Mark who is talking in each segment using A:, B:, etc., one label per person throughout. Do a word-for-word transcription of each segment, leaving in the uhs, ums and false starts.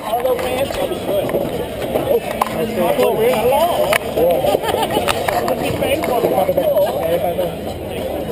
A: All those fans will be good. I'm over here alone. I'll be paying for the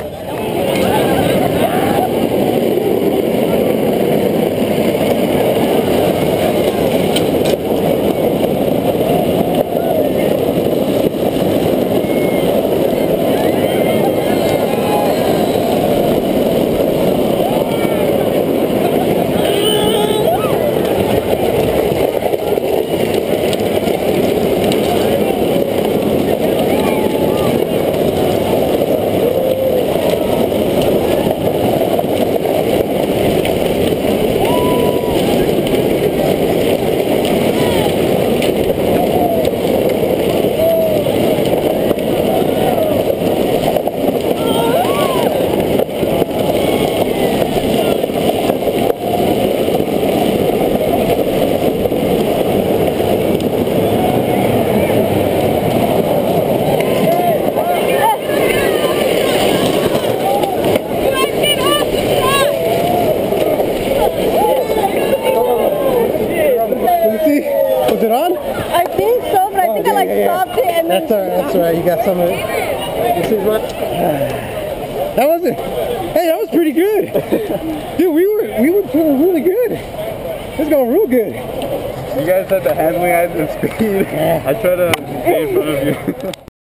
B: Was it on?
C: I think so, but I oh, think yeah, I like yeah, stopped yeah. it and
B: That's alright, that's alright, you got some of it. This is what? That wasn't, hey, that was pretty good. Dude, we were, we were feeling really good. It was going real good.
D: You guys had the handling eyes and speed. I tried to stay in front of you.